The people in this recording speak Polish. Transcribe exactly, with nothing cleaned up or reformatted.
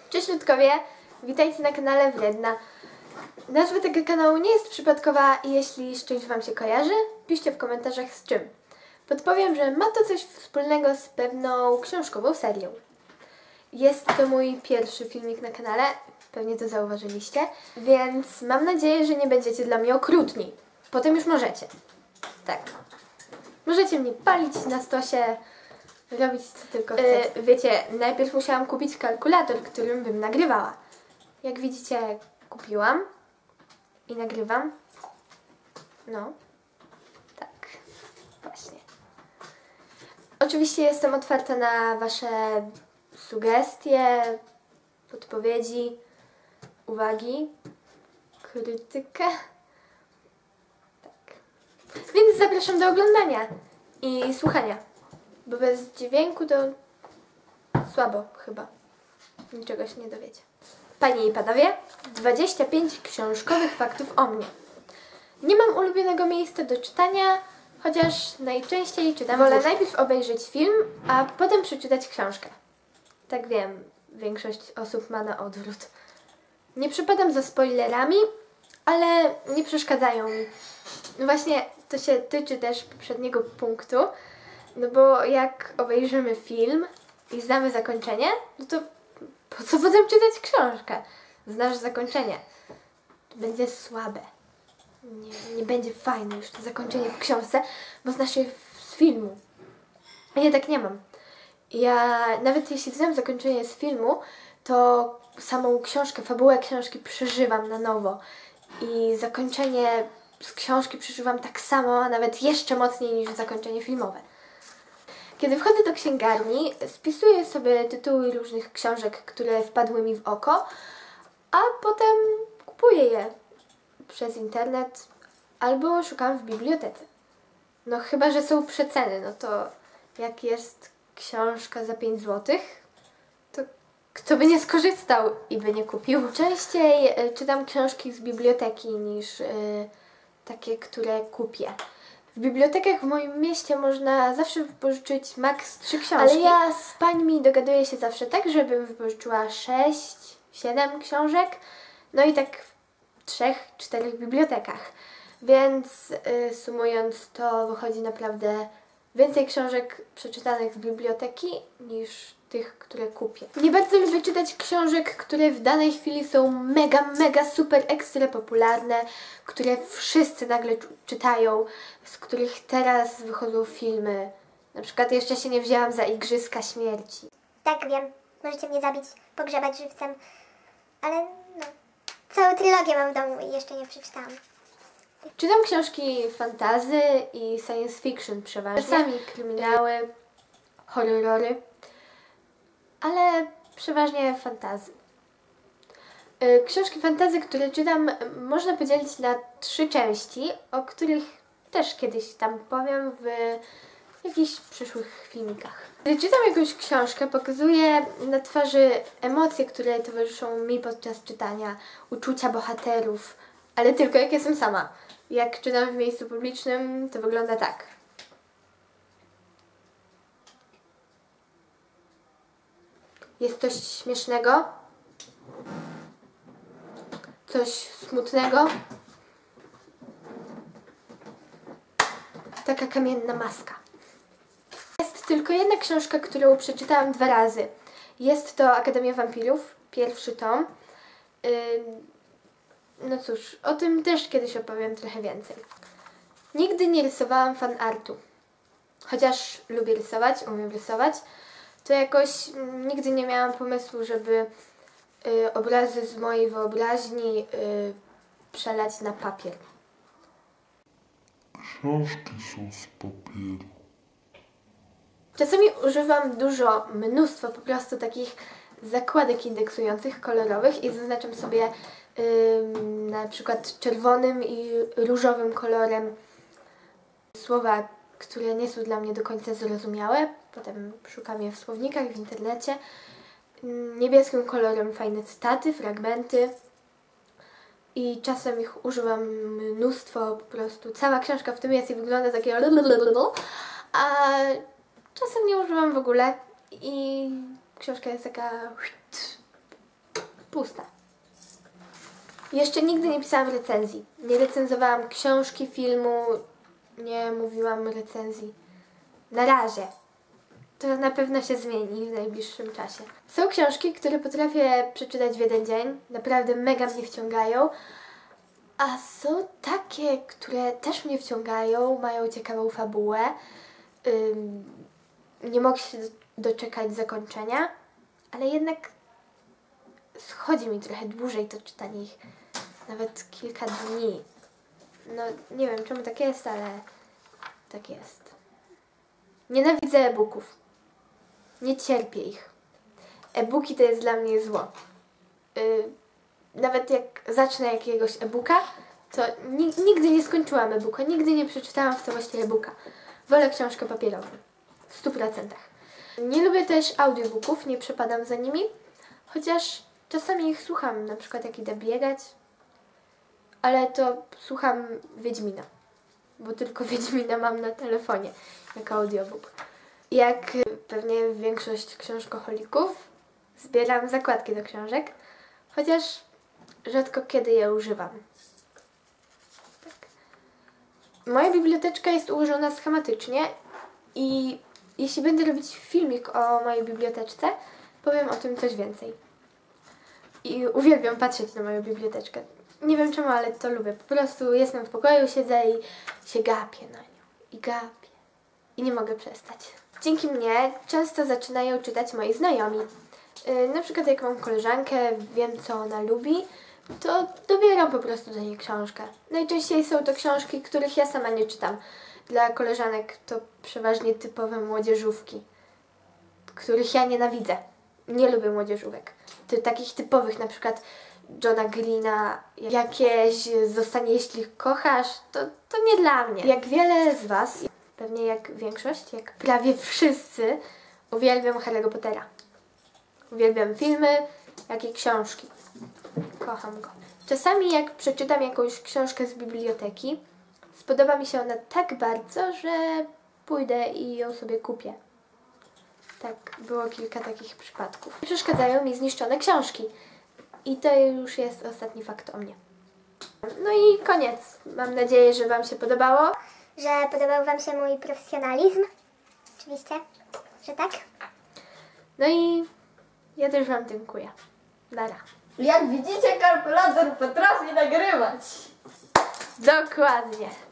Cześć ludkowie, witajcie na kanale Wredna. Nazwa tego kanału nie jest przypadkowa i jeśli z czymś Wam się kojarzy, piszcie w komentarzach z czym. Podpowiem, że ma to coś wspólnego z pewną książkową serią. Jest to mój pierwszy filmik na kanale, pewnie to zauważyliście, więc mam nadzieję, że nie będziecie dla mnie okrutni. Potem już możecie. Tak. Możecie mnie palić na stosie, robić co tylko chcecie. Yy, wiecie, najpierw musiałam kupić kalkulator, którym bym nagrywała. Jak widzicie, kupiłam i nagrywam. No, tak, właśnie. Oczywiście jestem otwarta na Wasze sugestie, podpowiedzi, uwagi, krytykę. Tak. Więc zapraszam do oglądania i słuchania. Bo bez dźwięku to słabo chyba. Niczego się nie dowiecie. Panie i panowie, dwadzieścia pięć książkowych faktów o mnie. Nie mam ulubionego miejsca do czytania, chociaż najczęściej czytam. Wolę najpierw obejrzeć film, a potem przeczytać książkę. Tak wiem, większość osób ma na odwrót. Nie przypadam za spoilerami, ale nie przeszkadzają mi. No właśnie, to się tyczy też poprzedniego punktu. No bo jak obejrzymy film i znamy zakończenie, no to po co potem czytać książkę? Znasz zakończenie. To będzie słabe. Nie, nie będzie fajne już to zakończenie w książce, bo znasz je z filmu. A ja tak nie mam. Ja nawet jeśli znam zakończenie z filmu, to samą książkę, fabułę książki przeżywam na nowo. I zakończenie z książki przeżywam tak samo, a nawet jeszcze mocniej niż zakończenie filmowe. Kiedy wchodzę do księgarni, spisuję sobie tytuły różnych książek, które wpadły mi w oko, a potem kupuję je przez internet albo szukam w bibliotece. No chyba że są przeceny, no to jak jest książka za pięć złotych, to kto by nie skorzystał i by nie kupił. Częściej y, czytam książki z biblioteki niż y, takie, które kupię. W bibliotekach w moim mieście można zawsze wypożyczyć maks trzy książki. Ale ja z pańmi dogaduję się zawsze tak, żebym wypożyczyła sześć, siedem książek. No i tak w trzech, czterech bibliotekach. Więc y, sumując, to wychodzi naprawdę więcej książek przeczytanych z biblioteki niż tych, które kupię. Nie bardzo lubię czytać książek, które w danej chwili są mega, mega, super, ekstra popularne, które wszyscy nagle czytają, z których teraz wychodzą filmy. Na przykład jeszcze się nie wzięłam za Igrzyska Śmierci. Tak, wiem. Możecie mnie zabić, pogrzebać żywcem. Ale no, całą trylogię mam w domu i jeszcze nie przeczytałam. Czytam książki fantasy i science fiction przeważnie. Czasami kryminały, horrory, ale przeważnie fantasy. Książki fantasy, które czytam, można podzielić na trzy części, o których też kiedyś tam powiem w jakichś przyszłych filmikach. Gdy czytam jakąś książkę, pokazuję na twarzy emocje, które towarzyszą mi podczas czytania, uczucia bohaterów, ale tylko jak jestem sama. Jak czytam w miejscu publicznym, to wygląda tak. Jest coś śmiesznego, coś smutnego, taka kamienna maska. Jest tylko jedna książka, którą przeczytałam dwa razy. Jest to Akademia Wampirów, pierwszy tom. Yy, no cóż, o tym też kiedyś opowiem trochę więcej. Nigdy nie rysowałam fanartu. Chociaż lubię rysować, umiem rysować, to jakoś nigdy nie miałam pomysłu, żeby y, obrazy z mojej wyobraźni y, przelać na papier. Książki są z papieru. Czasami używam dużo, mnóstwo po prostu takich zakładek indeksujących, kolorowych i zaznaczam sobie y, na przykład czerwonym i różowym kolorem słowa, które nie są dla mnie do końca zrozumiałe. Potem szukam je w słownikach, w internecie. Niebieskim kolorem fajne cytaty, fragmenty. I czasem ich używam mnóstwo, po prostu cała książka w tym jest i wygląda takiego, a czasem nie używam w ogóle i książka jest taka pusta. Jeszcze nigdy nie pisałam recenzji. Nie recenzowałam książki, filmu, nie mówiłam recenzji. Na razie. To na pewno się zmieni w najbliższym czasie. Są książki, które potrafię przeczytać w jeden dzień. Naprawdę mega mnie wciągają. A są takie, które też mnie wciągają, mają ciekawą fabułę. Ym, nie mogę się doczekać zakończenia, ale jednak schodzi mi trochę dłużej to czytanie ich. Nawet kilka dni. No nie wiem czemu tak jest, ale tak jest. Nienawidzę e-booków. Nie cierpię ich. E-booki to jest dla mnie zło. Yy, nawet jak zacznę jakiegoś e-booka, to ni nigdy nie skończyłam e-booka, nigdy nie przeczytałam w całości e-booka. Wolę książkę papierową. W stu procentach. Nie lubię też audiobooków, nie przepadam za nimi, chociaż czasami ich słucham, na przykład jak idę biegać, ale to słucham Wiedźmina, bo tylko Wiedźmina mam na telefonie jako audiobook. Jak pewnie większość książkoholików, zbieram zakładki do książek, chociaż rzadko kiedy je używam. Tak. Moja biblioteczka jest ułożona schematycznie i jeśli będę robić filmik o mojej biblioteczce, powiem o tym coś więcej. I uwielbiam patrzeć na moją biblioteczkę. Nie wiem czemu, ale to lubię. Po prostu jestem w pokoju, siedzę i się gapię na nią. I gapię. I nie mogę przestać. Dzięki mnie często zaczynają czytać moi znajomi. Yy, na przykład jak mam koleżankę, wiem co ona lubi, to dobieram po prostu do niej książkę. Najczęściej są to książki, których ja sama nie czytam. Dla koleżanek to przeważnie typowe młodzieżówki, których ja nienawidzę. Nie lubię młodzieżówek. Ty, takich typowych, na przykład Johna Greena, jakieś Zostanie jeśli kochasz, to, to nie dla mnie. Jak wiele z Was, pewnie jak większość, jak prawie wszyscy, uwielbiam Harry'ego Pottera. Uwielbiam filmy, jak i książki. Kocham go. Czasami jak przeczytam jakąś książkę z biblioteki, spodoba mi się ona tak bardzo, że pójdę i ją sobie kupię. Tak, było kilka takich przypadków. Przeszkadzają mi zniszczone książki. I to już jest ostatni fakt o mnie. No i koniec. Mam nadzieję, że Wam się podobało. Że podobał Wam się mój profesjonalizm? Oczywiście, że tak. No i ja też Wam dziękuję. Nara. Jak widzicie, kalkulator potrafi nagrywać. Dokładnie.